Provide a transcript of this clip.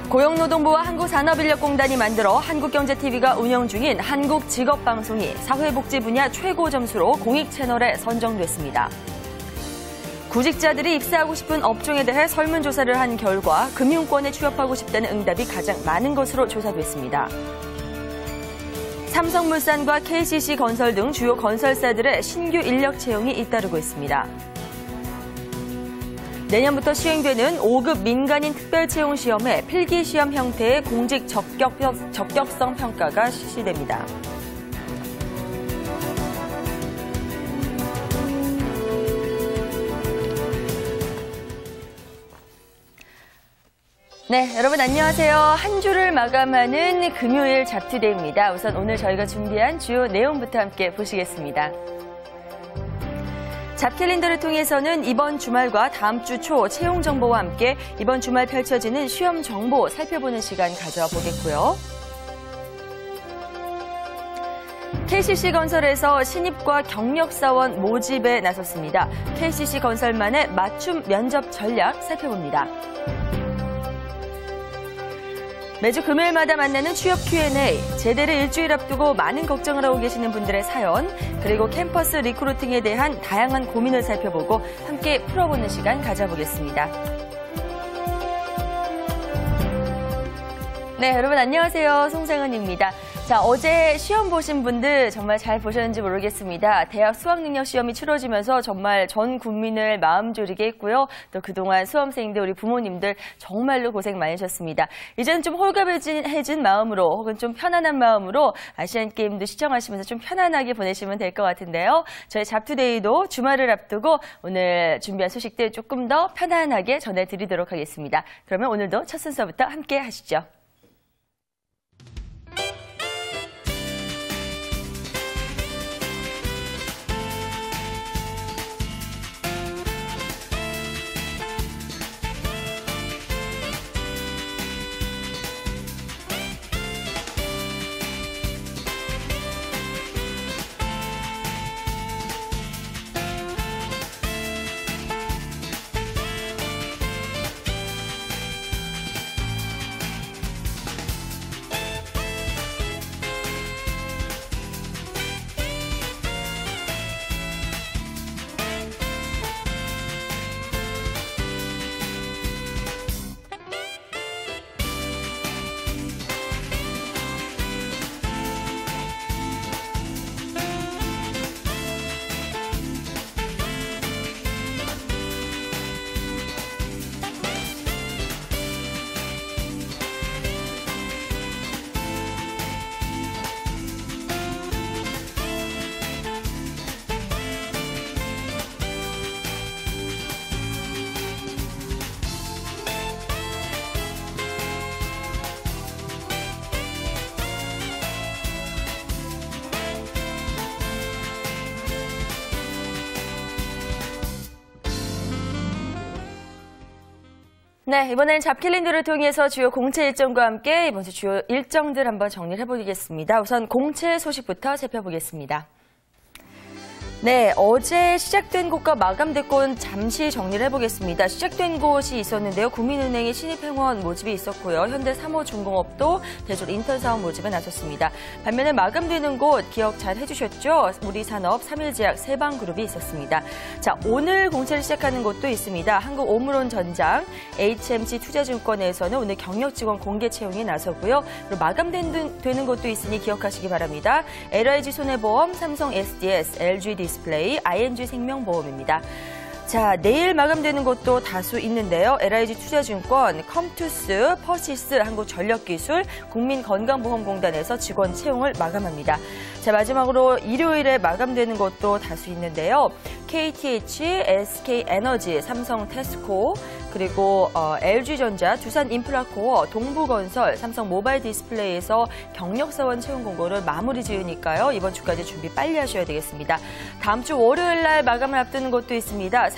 고용노동부와 한국산업인력공단이 만들어 한국경제TV가 운영 중인 한국직업방송이 사회복지 분야 최고 점수로 공익채널에 선정됐습니다. 구직자들이 입사하고 싶은 업종에 대해 설문조사를 한 결과 금융권에 취업하고 싶다는 응답이 가장 많은 것으로 조사됐습니다. 삼성물산과 KCC건설 등 주요 건설사들의 신규 인력 채용이 잇따르고 있습니다. 내년부터 시행되는 5급 민간인 특별채용시험에 필기시험 형태의 공직 적격성 평가가 실시됩니다. 네, 여러분 안녕하세요. 한 주를 마감하는 금요일 잡투데이입니다. 우선 오늘 저희가 준비한 주요 내용부터 함께 보시겠습니다. 잡캘린더를 통해서는 이번 주말과 다음 주 초 채용 정보와 함께 이번 주말 펼쳐지는 시험 정보 살펴보는 시간 가져보겠고요. KCC건설에서 신입과 경력사원 모집에 나섰습니다. KCC건설만의 맞춤 면접 전략 살펴봅니다. 매주 금요일마다 만나는 취업 Q&A, 제대를 일주일 앞두고 많은 걱정을 하고 계시는 분들의 사연, 그리고 캠퍼스 리크루팅에 대한 다양한 고민을 살펴보고 함께 풀어보는 시간 가져보겠습니다. 네, 여러분 안녕하세요. 송상은입니다. 자, 어제 시험 보신 분들 정말 잘 보셨는지 모르겠습니다. 대학 수학능력시험이 치러지면서 정말 전 국민을 마음 졸이게 했고요. 또 그동안 수험생들, 우리 부모님들 정말로 고생 많으셨습니다. 이제는 좀 홀가분해진 마음으로 혹은 좀 편안한 마음으로 아시안게임도 시청하시면서 좀 편안하게 보내시면 될 것 같은데요. 저희 잡투데이도 주말을 앞두고 오늘 준비한 소식들 조금 더 편안하게 전해드리도록 하겠습니다. 그러면 오늘도 첫 순서부터 함께 하시죠. 네, 이번엔 잡캘린더를 통해서 주요 공채 일정과 함께 이번 주 주요 일정들 한번 정리를 해보겠습니다. 우선 공채 소식부터 살펴보겠습니다. 네, 어제 시작된 곳과 마감된 곳 잠시 정리를 해보겠습니다. 시작된 곳이 있었는데요. 국민은행의 신입행원 모집이 있었고요. 현대 3호 중공업도 대졸 인턴 사원 모집에 나섰습니다. 반면에 마감되는 곳 기억 잘 해주셨죠? 우리산업, 3일제약, 세방그룹이 있었습니다. 자, 오늘 공채를 시작하는 곳도 있습니다. 한국오므론전장, HMC 투자증권에서는 오늘 경력직원 공개 채용에 나서고요. 그리고 마감되는 곳도 있으니 기억하시기 바랍니다. LIG손해보험, 삼성 SDS, LG 디스플레이, ING생명보험입니다. 자, 내일 마감되는 곳도 다수 있는데요. LIG 투자증권, 컴투스, 퍼시스, 한국전력기술, 국민건강보험공단에서 직원 채용을 마감합니다. 자, 마지막으로 일요일에 마감되는 곳도 다수 있는데요. KTH, SK에너지, 삼성테스코, 그리고 LG전자, 두산인프라코어, 동부건설, 삼성모바일디스플레이에서 경력사원 채용 공고를 마무리 지으니까요. 이번 주까지 준비 빨리 하셔야 되겠습니다. 다음 주 월요일 날 마감을 앞두는 곳도 있습니다.